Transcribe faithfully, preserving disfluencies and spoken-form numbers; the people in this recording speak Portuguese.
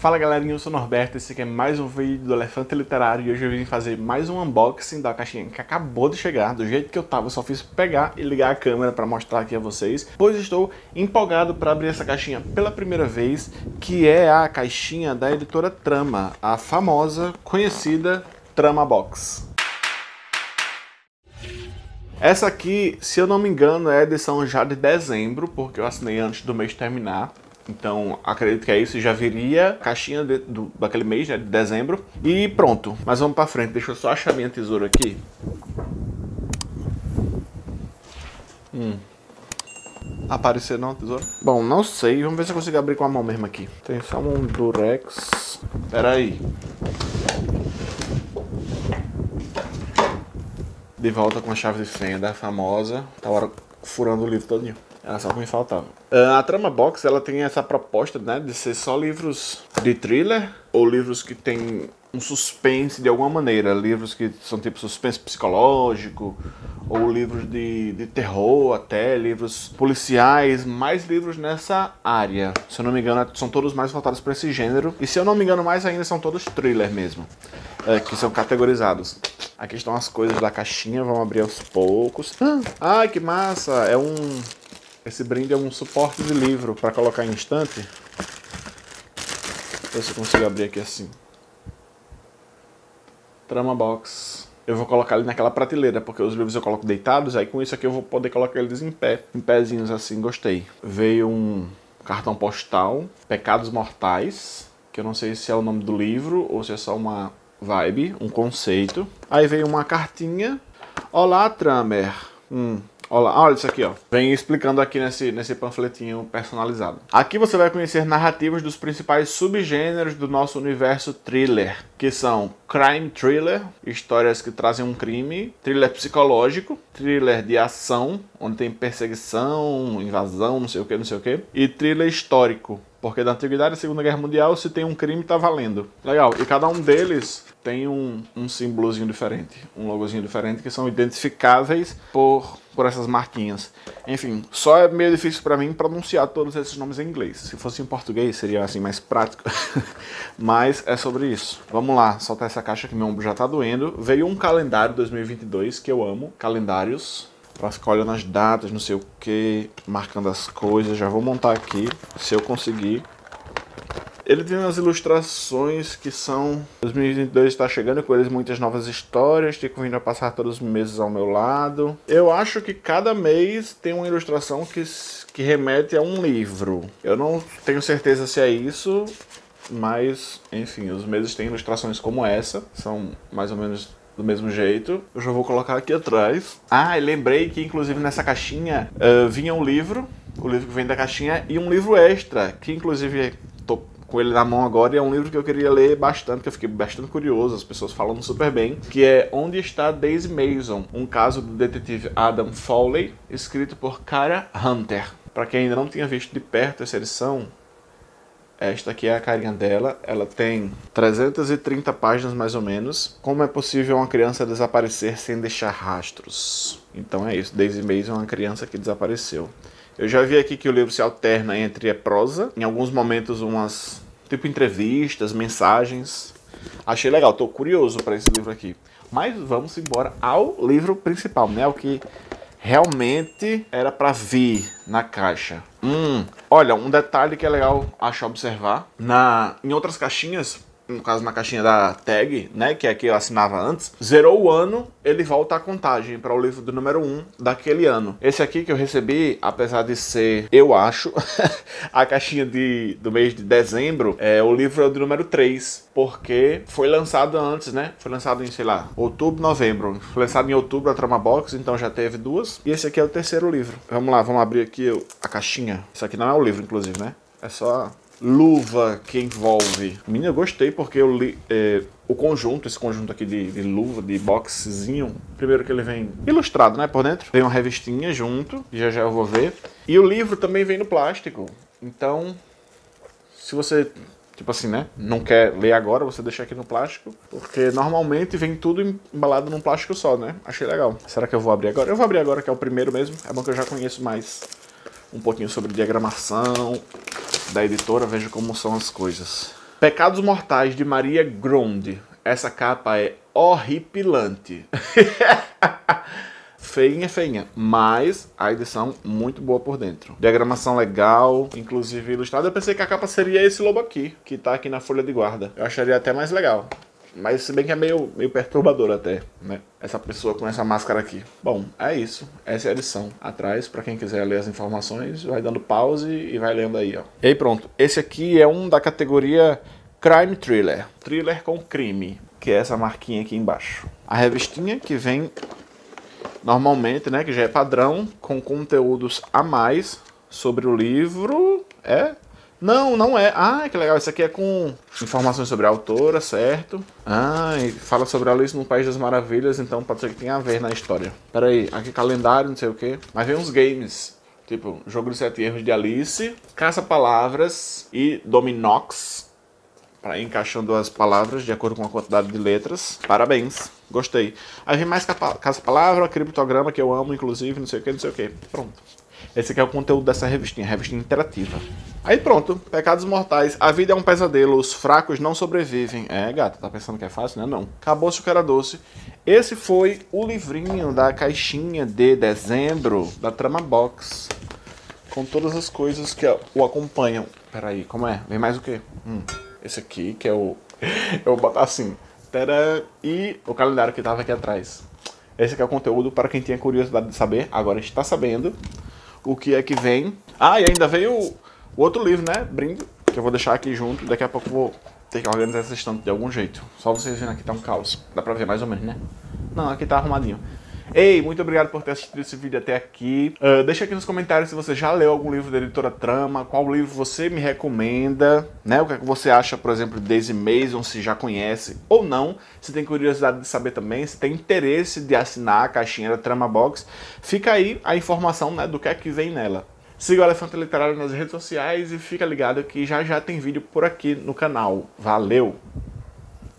Fala galerinha, eu sou o Norberto, esse aqui é mais um vídeo do Elefante Literário e hoje eu vim fazer mais um unboxing da caixinha que acabou de chegar. Do jeito que eu tava, eu só fiz pegar e ligar a câmera para mostrar aqui a vocês, pois estou empolgado para abrir essa caixinha pela primeira vez, que é a caixinha da editora Trama, a famosa, conhecida Trama Box. Essa aqui, se eu não me engano, é a edição já de dezembro, porque eu assinei antes do mês terminar. Então, acredito que é isso, já viria a caixinha de, do, daquele mês, né, de dezembro. E pronto, mas vamos pra frente, deixa eu só achar minha tesoura aqui. Hum. Aparecer não, tesoura? Bom, não sei, vamos ver se eu consigo abrir com a mão mesmo aqui. Tem só um durex. Pera aí. De volta com a chave de fenda famosa. Tá hora furando o livro todinho. Era só o que me faltava. Uh, a Trama Box, ela tem essa proposta, né, de ser só livros de thriller ou livros que tem um suspense de alguma maneira. Livros que são tipo suspense psicológico ou livros de, de terror até, livros policiais, mais livros nessa área. Se eu não me engano, são todos mais voltados para esse gênero. E se eu não me engano mais ainda, são todos thriller mesmo, uh, que são categorizados. Aqui estão as coisas da caixinha, vamos abrir aos poucos. Ah, ai, que massa! É um... Esse brinde é um suporte de livro para colocar em estante. Ver se eu consigo abrir aqui assim. Trama Box. Eu vou colocar ele naquela prateleira, porque os livros eu coloco deitados, aí com isso aqui eu vou poder colocar eles em pé. Em pezinhos assim, gostei. Veio um cartão postal, Pecados Mortais, que eu não sei se é o nome do livro ou se é só uma vibe, um conceito. Aí veio uma cartinha. Olá, Tramer. Hum... Olha, olha isso aqui, ó. Vem explicando aqui nesse, nesse panfletinho personalizado. Aqui você vai conhecer narrativas dos principais subgêneros do nosso universo thriller, que são crime thriller, histórias que trazem um crime, thriller psicológico, thriller de ação, onde tem perseguição, invasão, não sei o que, não sei o que, e thriller histórico, porque da Antiguidade à Segunda Guerra Mundial, se tem um crime, tá valendo. Legal, e cada um deles tem um, um símbolozinho diferente, um logozinho diferente, que são identificáveis por, por essas marquinhas. Enfim, só é meio difícil para mim pronunciar todos esses nomes em inglês. Se fosse em português, seria assim mais prático. Mas é sobre isso. Vamos lá, soltar essa caixa que meu ombro já tá doendo. Veio um calendário dois mil e vinte e dois, que eu amo. Calendários. Pra ficar olhando as datas, não sei o que, marcando as coisas. Já vou montar aqui, se eu conseguir. Ele tem umas ilustrações que são... dois mil e vinte e dois está chegando com eles muitas novas histórias. Fico vindo a passar todos os meses ao meu lado. Eu acho que cada mês tem uma ilustração que, que remete a um livro. Eu não tenho certeza se é isso, mas, enfim, os meses têm ilustrações como essa. São mais ou menos do mesmo jeito. Eu já vou colocar aqui atrás. Ah, e lembrei que inclusive nessa caixinha uh, vinha um livro, o livro que vem da caixinha, e um livro extra, que inclusive tô com ele na mão agora, e é um livro que eu queria ler bastante, que eu fiquei bastante curioso, as pessoas falando super bem, que é Onde Está Daisy Mason, um caso do detetive Adam Fowley, escrito por Kara Hunter. Para quem ainda não tinha visto de perto essa edição, esta aqui é a carinha dela, ela tem trezentas e trinta páginas mais ou menos. Como é possível uma criança desaparecer sem deixar rastros? Então é isso, Daisy Mason é uma criança que desapareceu. Eu já vi aqui que o livro se alterna entre a prosa, em alguns momentos umas tipo entrevistas, mensagens. Achei legal, tô curioso para esse livro aqui. Mas vamos embora ao livro principal, né? O que realmente era para vir na caixa. Hum, olha, um detalhe que é legal, acho, observar. Na, em outras caixinhas, no caso na caixinha da tag, né, que é a que eu assinava antes, zerou o ano, ele volta a contagem para o livro do número um daquele ano. Esse aqui que eu recebi, apesar de ser, eu acho, a caixinha de, do mês de dezembro, é, o livro é o do número três, porque foi lançado antes, né, foi lançado em, sei lá, outubro, novembro. Foi lançado em outubro a Trama Box, então já teve duas. E esse aqui é o terceiro livro. Vamos lá, vamos abrir aqui a caixinha. Isso aqui não é o livro, inclusive, né, é só luva que envolve. Menina, eu gostei porque eu li é, o conjunto, esse conjunto aqui de, de luva, de boxezinho. Primeiro que ele vem ilustrado, né, por dentro. Vem uma revistinha junto, já já eu vou ver. E o livro também vem no plástico. Então, se você, tipo assim, né, não quer ler agora, você deixa aqui no plástico. Porque normalmente vem tudo embalado num plástico só, né. Achei legal. Será que eu vou abrir agora? Eu vou abrir agora, que é o primeiro mesmo. É bom que eu já conheço mais um pouquinho sobre diagramação da editora, veja como são as coisas. Pecados Mortais, de Maria Gronde. Essa capa é horripilante. Feinha, feinha, mas a edição muito boa por dentro. Diagramação legal, inclusive ilustrada. Eu pensei que a capa seria esse lobo aqui, que tá aqui na folha de guarda. Eu acharia até mais legal. Mas se bem que é meio, meio perturbador até, né? Essa pessoa com essa máscara aqui. Bom, é isso. Essa é a edição. Atrás, pra quem quiser ler as informações, vai dando pause e vai lendo aí, ó. E aí pronto. Esse aqui é um da categoria Crime Thriller. Thriller com crime, que é essa marquinha aqui embaixo. A revistinha que vem normalmente, né, que já é padrão, com conteúdos a mais sobre o livro. É? Não, não é. Ah, que legal. Isso aqui é com informações sobre a autora, certo? Ah, e fala sobre Alice no País das Maravilhas, então pode ser que tenha a ver na história. Pera aí, aqui calendário, não sei o que. Mas vem uns games, tipo Jogo dos Sete Erros de Alice, Caça-Palavras e Dominox, para ir encaixando as palavras de acordo com a quantidade de letras. Parabéns, gostei. Aí vem mais caça-palavra, criptograma, que eu amo, inclusive, não sei o que, não sei o que. Pronto. Esse aqui é o conteúdo dessa revistinha, revistinha interativa. Aí pronto, Pecados Mortais. A vida é um pesadelo, os fracos não sobrevivem. É, gata, tá pensando que é fácil, né? Não. Acabou-se o que era doce. Esse foi o livrinho da caixinha de dezembro da Trama Box, com todas as coisas que o acompanham. Peraí, como é? Vem mais o quê? Hum, esse aqui, que é o... Eu vou botar assim. Tadã, e o calendário que tava aqui atrás. Esse aqui é o conteúdo para quem tinha curiosidade de saber. Agora está sabendo o que é que vem. Ah, e ainda veio o, o outro livro, né? Brinde, que eu vou deixar aqui junto. Daqui a pouco eu vou ter que organizar essa estante de algum jeito. Só vocês vendo aqui, tá um caos. Dá pra ver mais ou menos, né? Não, aqui tá arrumadinho. Ei, muito obrigado por ter assistido esse vídeo até aqui. Uh, deixa aqui nos comentários se você já leu algum livro da editora Trama, qual livro você me recomenda, né? O que é que você acha, por exemplo, de Daisy Mason, se já conhece ou não. Se tem curiosidade de saber também, se tem interesse de assinar a caixinha da Trama Box, fica aí a informação, né, do que é que vem nela. Siga o Elefante Literário nas redes sociais e fica ligado que já já tem vídeo por aqui no canal. Valeu!